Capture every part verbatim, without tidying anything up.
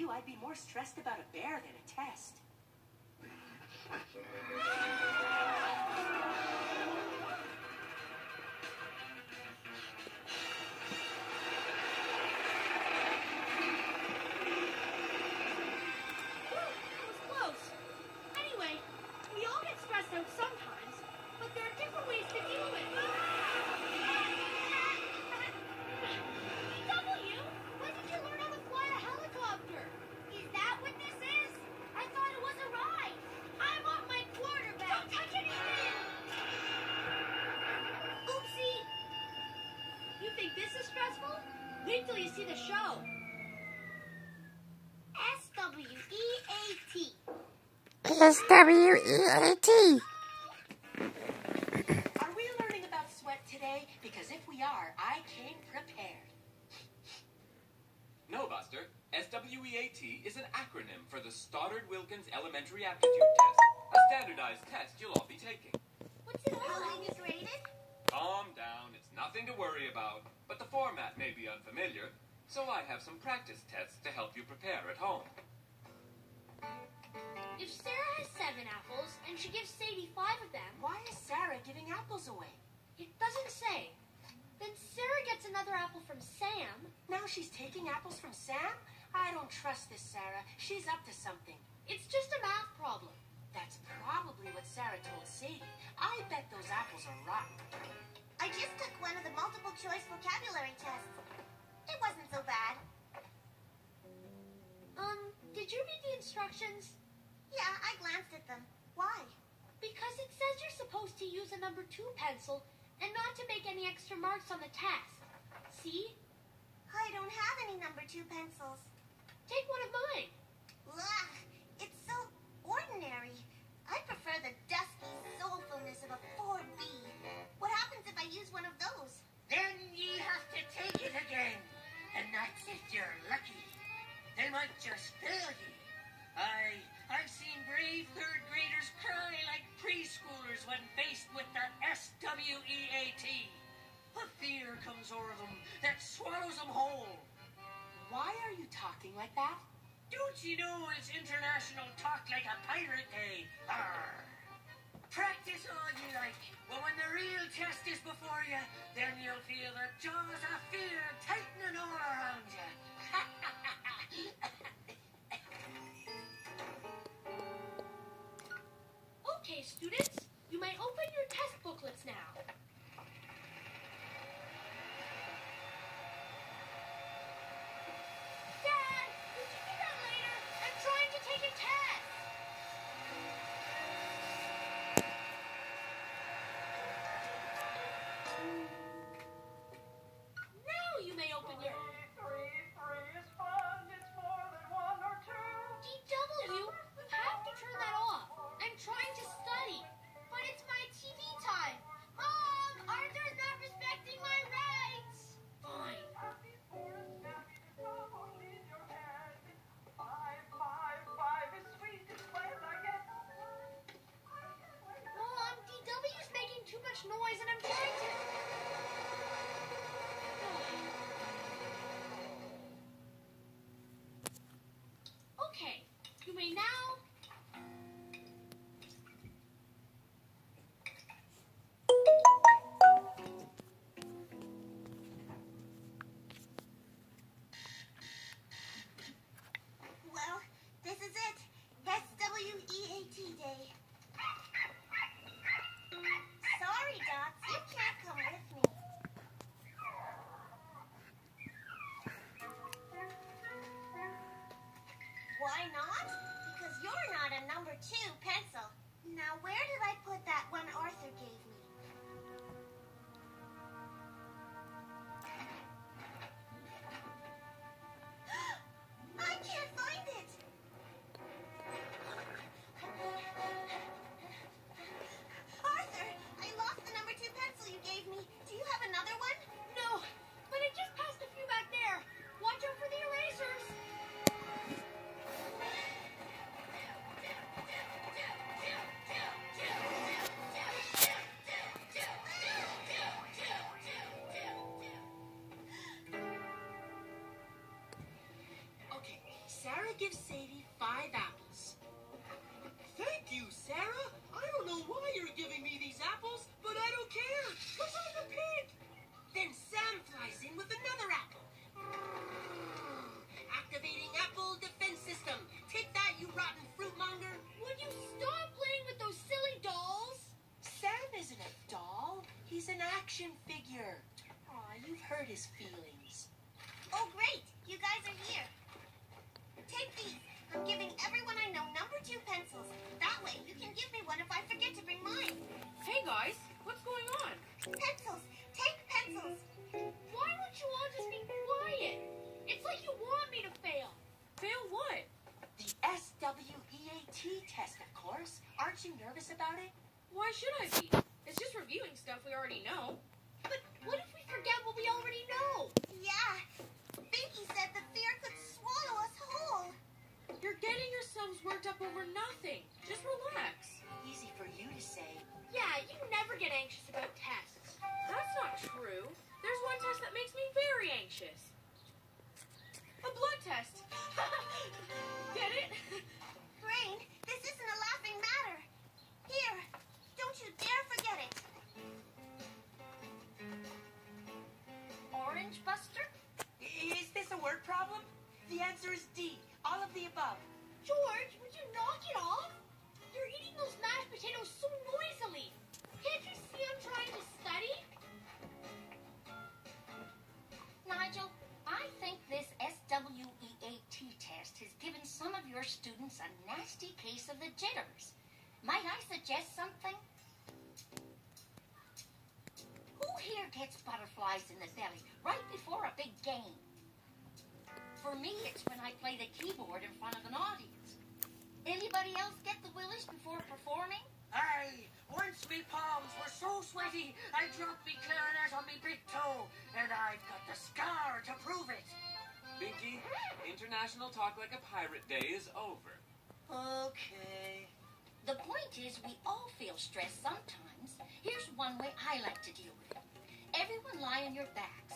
you, I'd be more stressed about a bear than a test. Sometimes, but there are different ways to deal with it. W, when did you learn how to fly a helicopter? Is that what this is? I thought it was a ride. I want my quarterback. Don't touch anything. Oopsie. You think this is stressful? Wait till you see the show. S W E A T. S W E A T. Are we learning about sweat today? Because if we are, I came prepared. No, Buster. S W E A T is an acronym for the Stoddard-Wilkins Elementary Aptitude Test, a standardized test you'll all be taking. What's it all? How is graded? Calm down. It's nothing to worry about, but the format may be unfamiliar, so I have some practice tests to help you prepare at home. If Sarah has seven apples and she gives Sadie five of them, Why is Sarah giving apples away? it doesn't say. Then Sarah gets another apple from Sam. Now she's taking apples from Sam? I don't trust this Sarah. She's up to something. It's just a math problem. That's probably what Sarah told Sadie. I bet those apples are rotten. I just took one of the multiple choice vocabulary tests. It wasn't so bad. Um, did you read the instructions? Yeah, I glanced at them. Why? Because it says you're supposed to use a number two pencil and not to make any extra marks on the test. See? I don't have any number two pencils. Take one of mine. Ugh, it's so ordinary. I prefer the dusky soulfulness of a four B. What happens if I use one of those? Then ye have to take it again. And that's if you're lucky. They might just fail you. I, I've seen brave third graders cry like preschoolers when faced with the S W E A T. A fear comes over them that swallows them whole. Why are you talking like that? Don't you know it's International Talk Like a Pirate Day? Arr. Practice all you like, but when the real test is before you, then you'll feel the jaws of fear tightening all around you. Okay, students, you may open your test booklets now. Dad, could you do that later? I'm trying to take a test. give Sadie five apples. Thank you, Sarah. I don't know why you're giving me these apples, but I don't care, because I'm a pig. Then Sam flies in with another apple. Activating apple defense system. Take that, you rotten fruit monger. Would you stop playing with those silly dolls? Sam isn't a doll. He's an action figure. Aw, you've hurt his feelings. Oh, great. You guys are here. Take these. I'm giving everyone I know number two pencils. That way, you can give me one if I forget to bring mine. Hey guys, what's going on? Pencils. Take pencils. Why won't you all just be quiet? It's like you want me to fail. Fail what? The S W E A T test, of course. Aren't you nervous about it? Why should I be? It's just reviewing stuff we already know. But what if we forget what we already know? Yeah. Binky said the fear could swallow us whole. You're getting yourselves worked up over nothing. Just relax. Easy for you to say. Yeah, you never get anxious about tests. That's not true. There's one test that makes me very anxious. A blood test. Get it? Brain, this isn't a laughing matter. Here, don't you dare forget it. Orange Buster? Is this a word problem? The answer is D. All of the above. George, would you knock it off? You're eating those mashed potatoes so noisily. Can't you see I'm trying to study? Nigel, I think this S W E A T test has given some of your students a nasty case of the jitters. Might I suggest something? Who here gets butterflies in the belly right before a big game? For me, it's when I play the keyboard in front of an audience. Anybody else get the willies before performing? Aye, once me palms were so sweaty, I dropped me clarinet on me big toe, and I've got the scar to prove it. Binky, International Talk Like a Pirate Day is over. Okay. The point is, we all feel stress sometimes. Here's one way I like to deal with it. Everyone lie on your backs.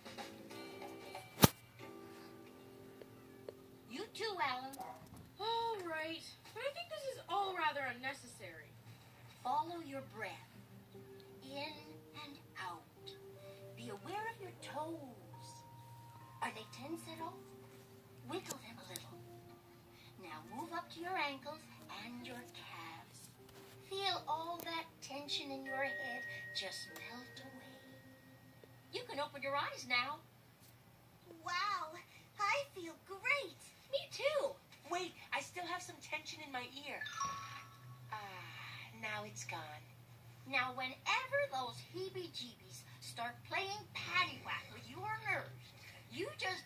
You too, Alan. All right. But I think this is all rather unnecessary. Follow your breath. In and out. Be aware of your toes. Are they tense at all? Wiggle them a little. Now move up to your ankles and your calves. Feel all that tension in your head just melt away. You can open your eyes now. Wow, I feel great. Me too. Wait, I still have some tension in my ear. Ah, now it's gone. Now, whenever those heebie-jeebies start playing paddywhack with your nerves, you just...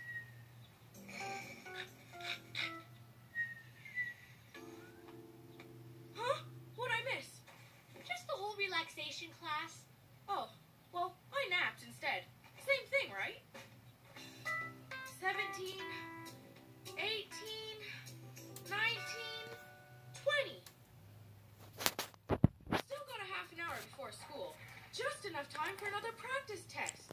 Huh? What'd I miss? Just the whole relaxation class. Oh, well, I napped instead. Same thing, right? Seventeen, eighteen, nineteen, twenty. Still got a half an hour before school. Just enough time for another practice test.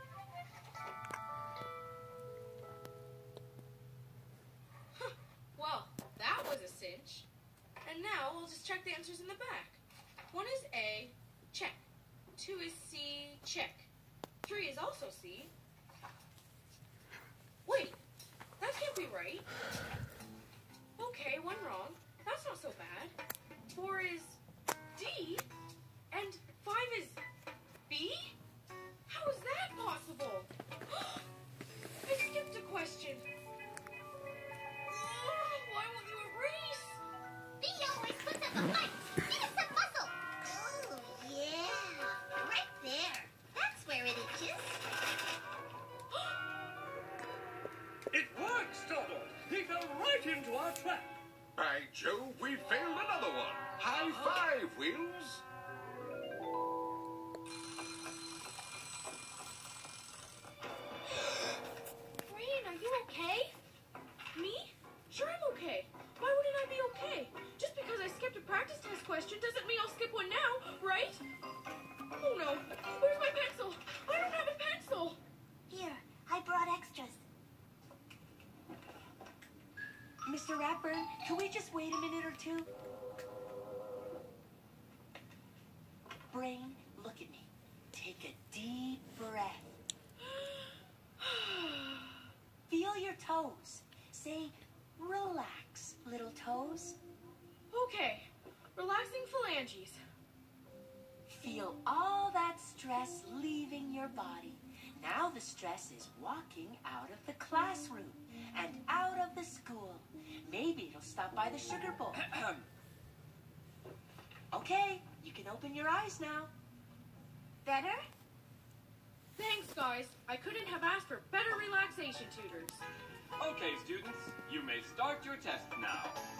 Huh. Well, that was a cinch. And now I'll just check the answers in the back. One is A, check. Two is C, check. Three is also C. Wait, that can't be right. Okay, one wrong. That's not so bad. Four is D, and five is B? How is that possible? I skipped a question. Oh, why won't you erase? B always puts up a fight. Give us some muscle. Oh, yeah. Right there. That's where it itches. It works, Doddle! He fell right into our trap! By Jove, we failed another one! High five, Wheels! Brain, are you okay? Me? Sure, I'm okay. Why wouldn't I be okay? Just because I skipped a practice test question doesn't mean I'll skip one now, right? Oh no, where's my pencil? I don't have a pencil. Here, I brought extras. Miss Mister Ratburn, can we just wait a minute or two? Brain, look at me. Take a deep breath. Feel your toes. Say, relax, little toes. Okay, relaxing phalanges. Feel all that stress leaving your body. Now the stress is walking out of the classroom and out of the school. Maybe it'll stop by the sugar bowl. Okay, you can open your eyes now. Better? Thanks, guys. I couldn't have asked for better relaxation tutors. Okay, students, you may start your test now.